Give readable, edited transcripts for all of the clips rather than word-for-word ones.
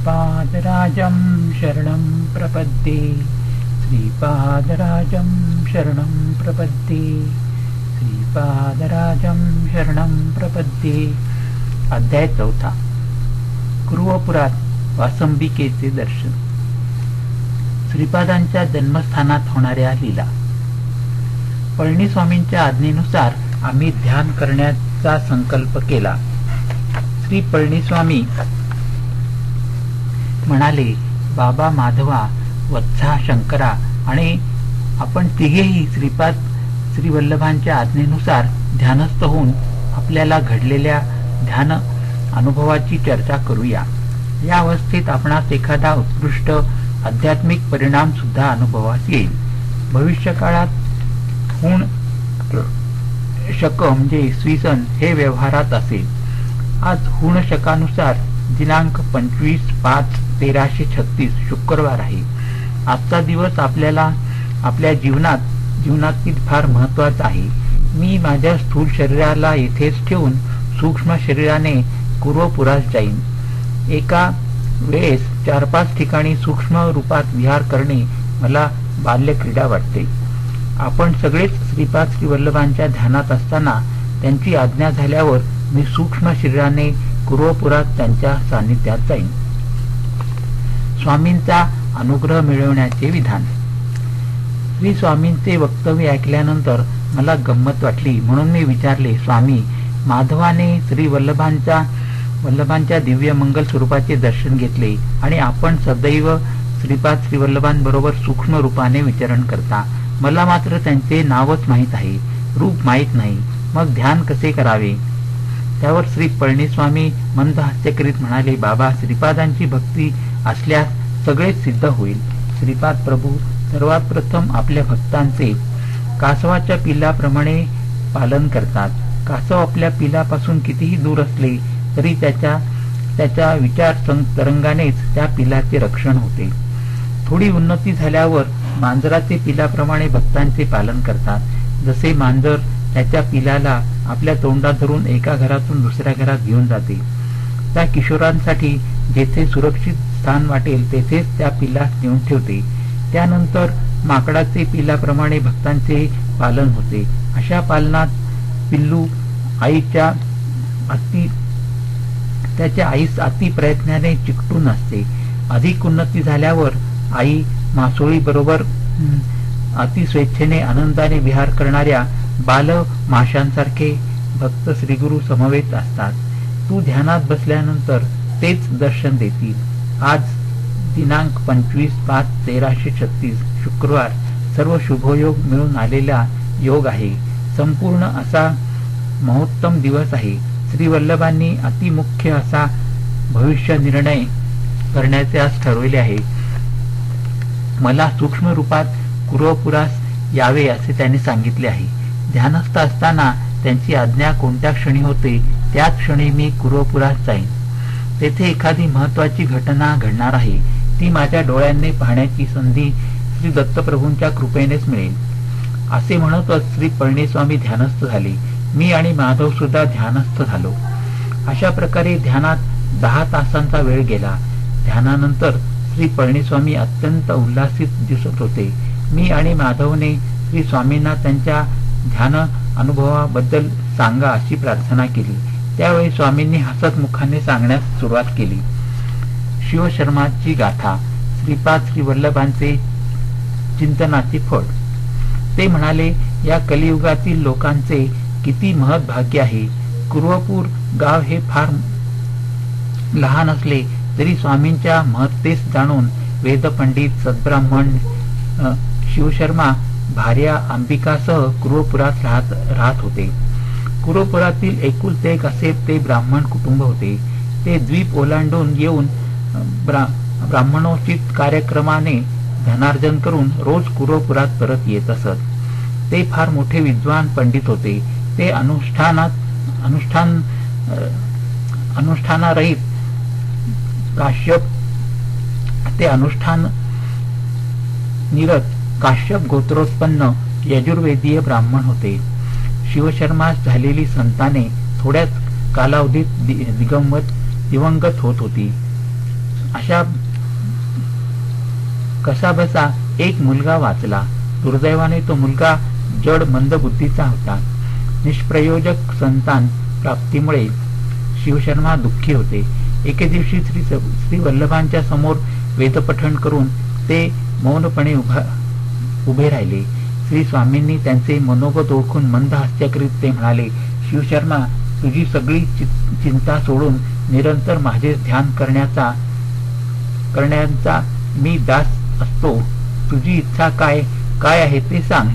श्रीपादराजं शरणं प्रपद्ये श्रीपादराजं शरणं प्रपद्ये श्रीपादराजं शरणं प्रपद्ये। अध्याय 4। कुरुवपुरात वासंबिकेचे दर्शन। श्रीपादांच्या जन्मस्थानात होणाऱ्या लीला। पळणीस्वामींच्या आज्ञेनुसार आम्ही ध्यान करण्याचा संकल्प केला। श्री पळणीस्वामी म्हणाले, बाबा माधवा, वत्सा, शंकरा आणि आपण तिघेही श्री वल्लभांच्या आज्ञेनुसार ध्यानस्थ होऊन आपल्याला घडलेल्या ध्यान अनुभवाची चर्चा करूया। या अवस्थेत आपणास एखादा उत्कृष्ट आध्यात्मिक परिणाम सुद्धा अनुभवास येईल। भविष्य काळात हुण शक म्हणजे इसवी सन हे व्यवहारात असेल। आज हुण शकानुसार दिनांक 25/5/1336 शुक्रवार आहे। आजचा दिवस आपल्याला आपल्या जीवनातील फार महत्वाचा आहे। मी माझ्या स्थूल शरीराला येथेच ठेवून सूक्ष्म शरीराने कुरुवपुरास जाईन। एका वेळेस 4-5 ठिकाणी सूक्ष्म रूपात विहार करणे मला बाल्य क्रीडा वाटते। आपण सगळेच श्रीपाद श्रीवल्लभांच्या ध्यानात असताना त्यांची आज्ञा झाल्यावर मी सूक्ष्म शरीराने कुरुवपुरात त्यांच्या सान्निध्यात जाईन। स्वामींचा अनुग्रह मिळवण्याचे विधान। श्री स्वामींचे वक्तव्य ऐकल्यानंतर मला गंमत वाटली, म्हणून मी विचारले, स्वामी, माधवाने श्री वल्लभांच्या दिव्य मंगल स्वरूपाचे दर्शन घेतले आणि आपण सदैव श्रीपाद श्रीवल्लभांबरोबर सूक्ष्म रूपाने विचरण करता। मला मात्र त्यांचे नावच माहीत आहे, रूप माहीत नाही, मग ध्यान कसे करावे? त्यावर श्री पळणीस्वामी मंद हास्य करीत म्हणाले, बाबा, श्रीपादांची भक्ती असल्यास सगळेच सिद्ध होईल। श्रीपाद प्रभू सर्वात प्रथम आपल्या भक्तांचे कासवाच्या पिलाप्रमाणे पालन करतात। कासव आपल्या पिलापासून कितीही दूर असले तरी त्याच्या विचार तरंगानेच त्या पिलाचे रक्षण होते। थोडी उन्नती झाल्यावर मांजराचे पिलाप्रमाणे भक्तांचे पालन करतात। जसे मांजर त्याच्या पिलाला आपल्या तोंडात धरून एका घरातून दुसऱ्या घरात घेऊन जाते, त्या किशोरांसाठी जेथे सुरक्षित स्थान वाटेल तेथेच त्या पिलास नेऊन ठेवते। त्यानंतर माकडाचे पिलाप्रमाणे भक्तांचे पालन होते। अशा पालनात पिल्लू त्याच्या आईस अति प्रयत्नाने चिकटून असते। अधिक उन्नती झाल्यावर आई मासोळी बरोबर अति स्वेच्छेने आनंदाने विहार करणाऱ्या बाल माशांसारखे भक्त श्रीगुरु समवेत असतात। तू ध्यानात बसल्यानंतर तेच दर्शन देतील। आज दिनांक 25/5/1336 शुक्रवार सर्व शुभयोग मिळून आलेला योग आहे। संपूर्ण असा महोत्तम दिवस आहे। श्री वल्लभांनी अतिमुख्य असा भविष्य निर्णय करण्याचे आज ठरवले आहे। मला सूक्ष्म रूपात कुरुवपुरास यावे असे त्यांनी सांगितले आहे। ध्यानस्थ असताना त्यांची आज्ञा कोणत्या क्षणी होते त्याच क्षणी मी कुरुवपुरास जाईन। तेथे एखादी महत्वाची घटना घडणार आहे, ती माझ्या डोळ्यांनी पाहण्याची संधी श्री दत्तप्रभूंच्या कृपेनेच मिळेल। असे म्हणतच श्री पळणीस्वामी ध्यानस्थ झाले। मी आणि माधव सुद्धा ध्यानस्थ झालो। अशा प्रकारे ध्यानात 10 तासांचा वेळ गेला। ध्यानानंतर श्री पळणीस्वामी अत्यंत उल्हासित दिसत होते। मी आणि माधवने श्री स्वामींना त्यांच्या ध्यान अनुभवाबद्दल सांगा अशी प्रार्थना केली। त्यावेळी स्वामींनी हसत मुखाने सांगण्यास सुरुवात केली। शिवशर्माची गाथा, श्रीपाद श्रीवल्लभांचे चिंतनाचे फळ। ते म्हणाले, या कलियुगातील लोकांचे किती महत् भाग्य आहे। कुरुवपूर गाव हे फार लहान असले तरी स्वामींच्या महत्तेस जाणून वेदपंडित, सद्ब्राह्मण, शिवशर्मा, भार्या अंबिकासह कुरुवपुरात राहत होते। कुरुवपुरातील एकुलते एक असे ते ब्राह्मण कुटुंब होते। ते द्वीप ओलांडून येऊन ब्राह्मणोचित कार्यक्रमाने धनार्जन करून रोज कुरुवपुरात परत येत असत। ते फार मोठे विद्वान पंडित होते। ते अनुष्ठानारहित काश्यप गोत्रोत्पन्न यजुर्वेदीय ब्राह्मण होते। शिवशर्मास झालेली संताने थोड्याच कालावधीत दिवंगत होत होती। अशा कसाबसा एक मुलगा वाचला. दुर्दैवाने तो मुलगा जड मंद बुद्धीचा होता. निष्प्रयोजक संतान प्राप्तीमुळे शिवशर्मा दुःखी होते. एके दिवशी श्री वल्लभांच्या समोर वेदपठण करून ते मौनपणे उभे राहिले. श्री स्वामींनी त्यांचे मनोगत ओळखून मंद हास्य करीत ते म्हणाले, शिवशर्मा, तुझी सगळी चिंता सोडून निरंतर माझे ध्यान करण्याचा मी दास असतो. तुझी इच्छा काय आहे ते सांग.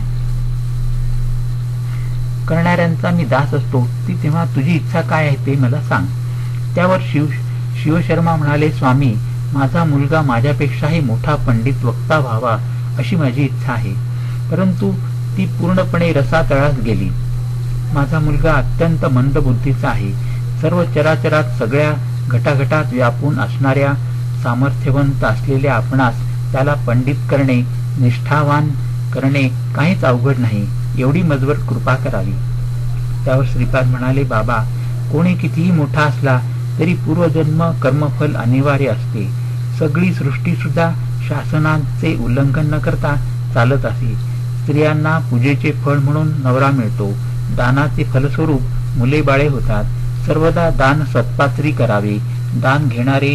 करणाऱ्यांचा मी दास असतो, ती तेव्हा तुझी इच्छा काय आहे ते मला सांग. त्यावर शिवशर्मा म्हणाले, स्वामी, माझा मुलगा माझ्यापेक्षाही मोठा पंडित वक्ता व्हावा अशी माझी इच्छा आहे, परंतु ती पूर्णपणे रसातळास गेली. माझा मुलगा अत्यंत मंद बुद्धीचा आहे. सर्व चराचरात सगळ्या घटाघटात व्यापून असणाऱ्या सामर्थ्यवंत असलेल्या आपणास त्याला पंडित करणे, निष्ठावान करणे काहीच अवघड नाही. एवढी मजवर कृपा करावी. त्यावर श्रीपाद म्हणाले, बाबा, कोणी कितीही मोठा असला तरी पूर्वजन्म कर्मफल अनिवार्य असते. सगळी सृष्टी सुद्धा शासनाचे उल्लंघन न करता चालत असे. स्त्रियांना पूजेचे फळ म्हणून नवरा मिळतो. दानाचे फलस्वरूप मुले बाळे होतात. सर्वदा दान सत्पात्री करावे. दान घेणारे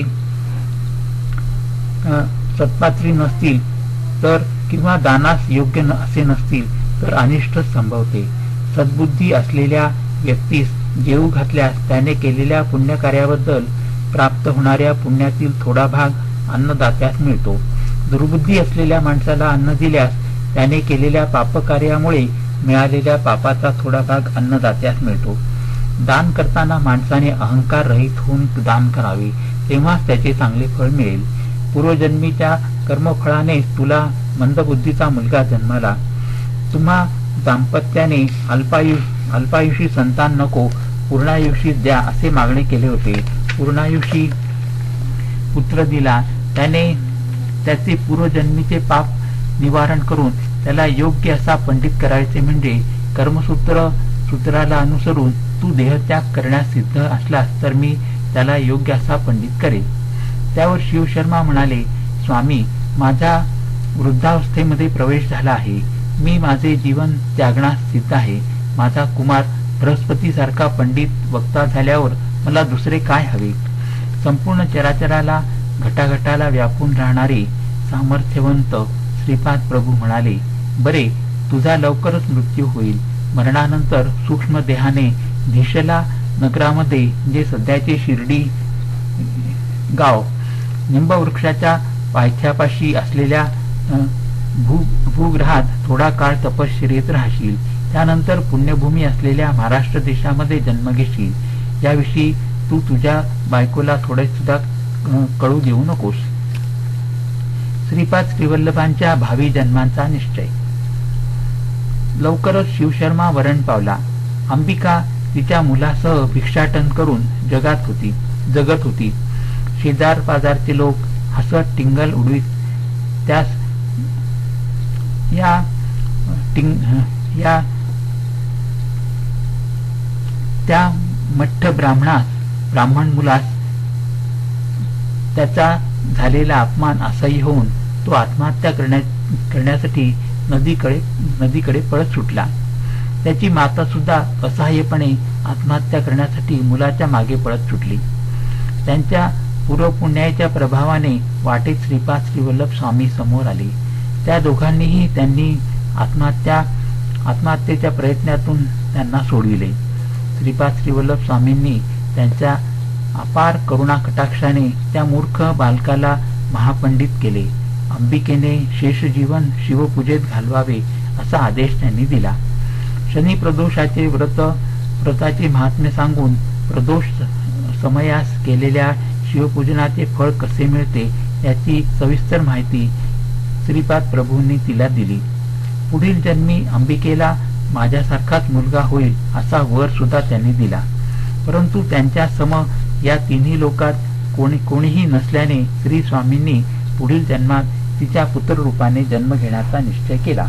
सत्पात्री नसतील तर किंवा दानास योग्य असे नसतील तर अनिष्ट संभवते. सद्बुद्धी असलेल्या व्यक्तीस जेऊ घातल्यास त्याने केलेल्या पुण्यकार्याबद्दल प्राप्त होणाऱ्या पुण्यातील थोडा भाग अन्नदात्यास मिळतो. दुर्बुद्धी असलेल्या माणसाला अन्न दिल्यास त्याने केलेल्या पापकार्यामुळे मिळालेल्या पापाचा थोडा भाग अन्नदात्यास मिळतो. दान करताना माणसाने अहंकार रहित होऊन दान करावे, तेव्हाच त्याचे चांगले फळ मिळेल. पूर्वजन्मीच्या कर्मफळाने तुला मंदबुद्धीचा मुलगा जन्मला. तुम्हा दाम्पत्याने अल्पायुषी संतान नको, पूर्णायुषी द्या असे मागणे केले होते. पूर्णायुषी पुत्र दिला. त्याने त्याचे पूर्वजन्मीचे पाप निवारण करून त्याला योग्य असा पंडित करायचे. म्हणजे कर्मसूत्राला अनुसरून तू देहत्याग करण्यास सिद्ध असलास तर मी त्याला योग्य असा पंडित करेन. त्यावर शिवशर्मा म्हणाले, स्वामी, माझा वृद्धावस्थेमध्ये प्रवेश झाला आहे. मी माझे जीवन त्यागण्यास सिद्ध आहे. माझा कुमार बृहस्पतीसारखा पंडित वक्ता झाल्यावर मला दुसरे काय हवे. संपूर्ण चराचराला घटाघटाला व्यापून राहणारे सामर्थ्यवंत श्रीपाद प्रभू म्हणाले, बरे, तुझा लवकरच मृत्यू होईल. मरणानंतर सूक्ष्म देहाने धिशला नगरामध्ये, जे सध्याचे शिर्डी गाव, निंबवृक्षाच्या पायथ्यापाशी असलेल्या भूग्रहात थोडा काळ तपश्चर्येत राहशील. त्यानंतर पुण्यभूमी असलेल्या महाराष्ट्र देशामध्ये जन्म घेशील. याविषयी तू तुझ्या बायकोला थोडे सुद्धा कळू देऊ नकोस. श्रीपाद श्रीवल्लभांच्या भावी जन्मांचा निश्चय. लवकरच शिवशर्मा वरण पावला. अंबिका तिच्या मुलासह भिक्षाटन करून जगत होती. शेजार पाजारचे लोक हसत टिंगल उडवीत त्यास त्या मठ्ठ ब्राह्मण मुलास त्याचा झालेला अपमान असह्य होऊन तो आत्महत्या करण्यासाठी नदीकडे पळत सुटला. त्याची माता सुद्धा असहाय्यपणे आत्महत्या करण्यासाठी मुलाच्या मागे पळत सुटली. त्यांच्या पूर्वपुण्याच्या प्रभावाने वाटेत श्रीपाद श्रीवल्लभ स्वामी समोर आले. त्या दोघांनीही त्यांनी आत्महत्येच्या प्रयत्नातून त्यांना सोडविले. श्रीपाद श्रीवल्लभ स्वामींनी त्यांच्या अपार करुणा कटाक्षाने त्या मूर्ख बालकाला महापंडित केले. अंबिकेने शेषजीवन शिवपूजेत घालवावे असा आदेश त्यांनी दिला. शनी प्रदोषाचे व्रताचे महात्म्य सांगून प्रदोष समयास केलेल्या शिवपूजनाचे फळ कसे मिळते याची सविस्तर माहिती श्रीपाद प्रभूंनी तिला दिली. पुढील जन्मी अंबिकेला माझ्यासारखाच मुलगा होईल असा वर सुद्धा त्यांनी दिला. परंतु त्यांच्या सम या तिन्ही लोकात कोणीही नसल्याने श्री स्वामींनी पुढील जन्मात तिच्या पुत्ररूपाने जन्म घेण्याचा निश्चय केला.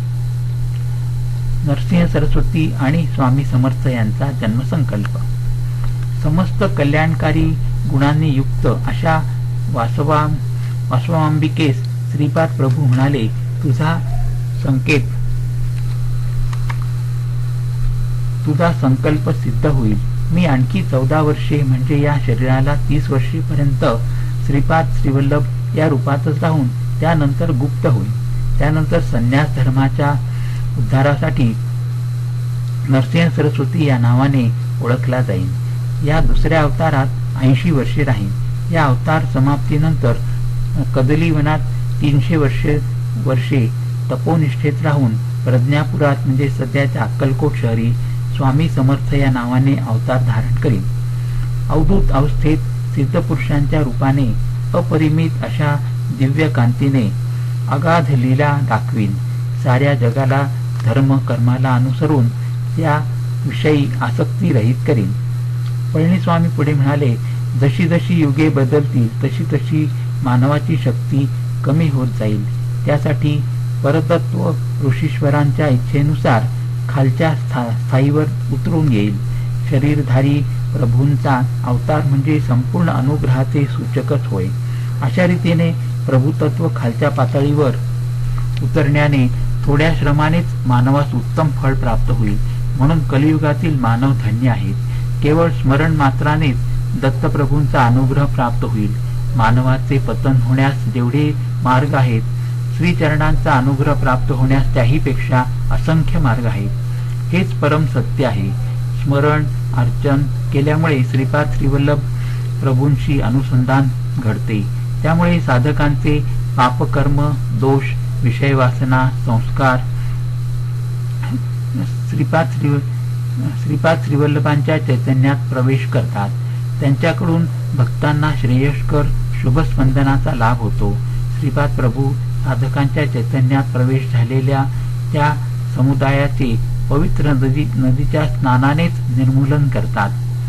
नरसिंह सरस्वती आणि स्वामी समर्थ यांचा जन्मसंकल्प. समस्त कल्याणकारी गुणांनी युक्त अशा वासवांबिकेस श्रीपाद प्रभू म्हणाले, तुझा संकल्प सिद्ध होईल. मी आणखी 14 वर्षे म्हणजे या शरीराला 30 वर्षेपर्यंत श्रीपाद श्रीवल्लभ या रूपातच राहून त्यानंतर गुप्त होईल. त्यानंतर संन्यास धर्माच्या उद्धारासाठी नरसिंह सरस्वती या नावाने ओळखला जाईल. या दुसऱ्या अवतारात 80 वर्षे राहील. या अवतार समाप्तीनंतर कदलीवनात 300 वर्षे तपोनिष्ठेत राहून प्रज्ञापुरात म्हणजे सध्याच्या अक्कलकोट शहरी स्वामी समर्थ या नावाने अवतार धारण करील. अवधूत अवस्थेत सिद्धपुरुषांच्या रूपाने अपरिमित अशा दिव्य कांतीने अगाध लीला दाखवीन. साऱ्या जगाला धर्म कर्माला अनुसरून त्या विषयी आसक्ती रहित करीन. पळणीस्वामी पुढे म्हणाले, जशी जशी युगे बदलतील तशी तशी मानवाची शक्ती कमी होत जाईल. त्यासाठी परतत्व ऋषीश्वरांच्या इच्छेनुसार खालच्या स्थायीवर उतरून येईल. शरीरधारी प्रभूंचा अवतार म्हणजे संपूर्ण अनुग्रहाचे सूचकच होय. अशा रीतीने प्रभुतत्व खालच्या पातळीवर उतरण्याने थोड्या श्रमानेच मानवास उत्तम फळ प्राप्त होईल. म्हणून कलियुगातील मानव धन्य आहेत. केवळ स्मरण मात्रानेच दत्तप्रभूंचा अनुग्रह प्राप्त होईल. मानवाचे पतन होण्यास जेवढे मार्ग आहेत, श्रीचरणांचा अनुग्रह प्राप्त होण्यास त्याहीपेक्षा असंख्य मार्ग आहेत. हेच परम सत्य आहे. स्मरण अर्चन केल्यामुळे श्रीपाद श्रीवल्लभ प्रभूंशी अनुसंधान घडते. त्यामुळे साधकांचे पापकर्म दोष विषयवासना संस्कार श्रीपाद श्रीवल्लभांच्या चैतन्यात प्रवेश करतात. त्यांच्याकडून भक्तांना श्रेयस्कर शुभस्पंदनाचा लाभ होतो. श्रीपाद प्रभू साधकांच्या चैतन्यात प्रवेश झालेल्या त्या समुदायाचे पवित्र नदीच्या स्नानानेच निर्मूलन करतात.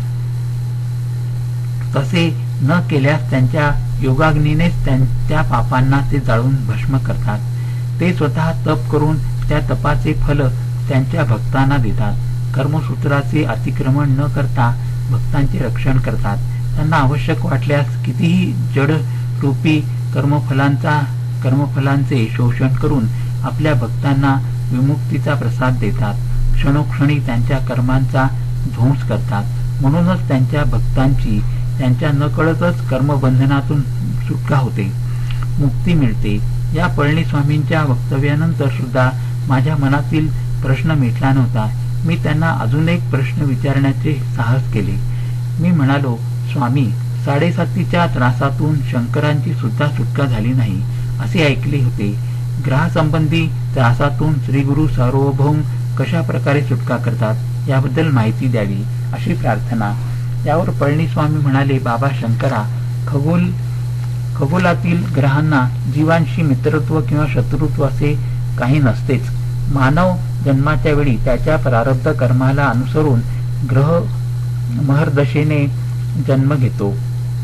तसे न केल्यास त्यांच्या योगाग्नीनेच त्या पापांना ते जाळून भस्म करतात. ते स्वतः तप करून त्या तपाचे फल त्यांच्या भक्तांना देतात. कर्मसूत्राचे अतिक्रमण न करता भक्तांचे रक्षण करतात. त्यांना आवश्यक वाटल्यास कितीही जड रूपी कर्मफलांचे शोषण करून आपल्या भक्तांना विमुक्तीचा प्रसाद देतात. क्षणोक्षणी त्यांच्या कर्मांचा ध्वंस करतात. म्हणूनच त्यांच्या भक्तांची त्यांच्या नकळतच कर्मबंधनातून सुटका होते, मुक्ती मिळते. या पळणीस्वामींच्या वक्तव्यानंतर सुद्धा माझ्या मनातील प्रश्न मिटला नव्हता. मी त्यांना अजून एक प्रश्न विचारण्याचे साहस केले. मी म्हणालो, स्वामी, 7.5च्या त्रासातून शंकरांची सुद्धा सुटका झाली नाही असे ऐकले होते. ग्रहासंबंधी त्रासातून श्रीगुरु सार्वभौम कशा प्रकारे सुटका करतात याबद्दल माहिती द्यावी अशी प्रार्थना. यावर पळणीस्वामी म्हणाले, बाबा शंकरा, खगोलातील ग्रहांना जीवांशी मित्रत्व किंवा शत्रुत्व असे काही नसतेच. मानव जन्माच्या वेळी त्याच्या प्रारब्ध कर्माला अनुसरून ग्रह महर्दशेने जन्म घेतो.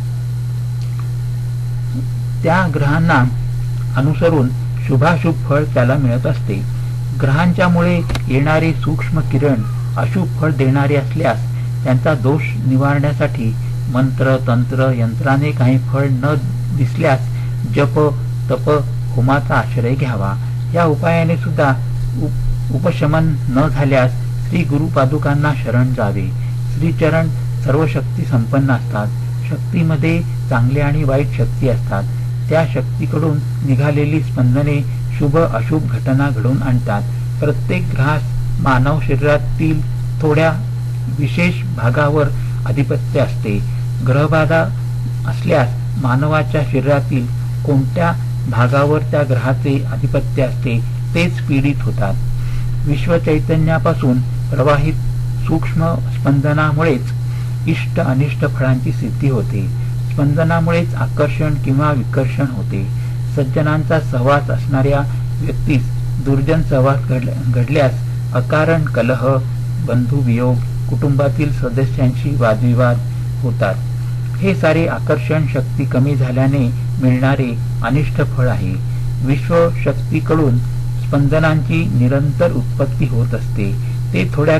त्या ग्रहांना अनुसरून शुभाशुभ फळ त्याला मिळत असते. ग्रहांच्यामुळे येणारे सूक्ष्म किरण अशुभ फळ देणारे असल्यास त्यांचा दोष निवारण्यासाठी मंत्र तंत्र यंत्राने काही फळ न दिसल्यास जप तप होमाचा आश्रय घ्यावा. या उपायाने सुद्धा उपशमन न झाल्यास श्री गुरुपादुकांना शरण जावे. श्रीचरण सर्व शक्ती संपन्न असतात. शक्तीमध्ये चांगल्या आणि वाईट शक्ती असतात. त्या शक्तीकडून निघालेली स्पंदने शुभ अशुभ घटना घडवून आणतात. प्रत्येक ग्रहास मानव शरीरातील थोड्या विशेष भागावर अधिपत्य असते. ग्रहबाधा असल्यास मानवाच्या शरीरातील कोणत्या भागावर त्या ग्रहाचे अधिपत्य असते तेच पीडित होतात. विश्व चैतन्यापासून प्रवाहित सूक्ष्म स्पंदनामुळेच इष्ट अनिष्ट फळांची सिद्धी होते. स्पंदनामुळेच आकर्षण किंवा विकर्षण होते. सज्जनांचा सहवास असणाऱ्या व्यक्तीस दुर्जन सहवास घडल्यास अकारण कलह, बंधुवियोग, कुटुंबातील सदस्यांशी वादविवाद होतात. हे सारे आकर्षण शक्ती कमी झाल्याने मिळणारे अनिष्ट फळ आहे. विश्व शक्तीकडून स्पंदनांची निरंतर उत्पत्ती होत असते. ते थोड्या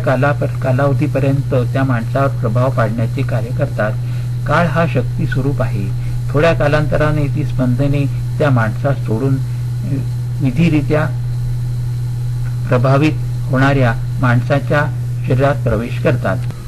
कालावधीपर्यंत त्या माणसावर प्रभाव पाडण्याचे कार्य करतात. काळ हा शक्ती स्वरूप आहे. थोड्या कालांतराने ती स्पंदने त्या माणसास सोडून विधिरित्या प्रभावित होणाऱ्या माणसाच्या शरीरात प्रवेश करतात.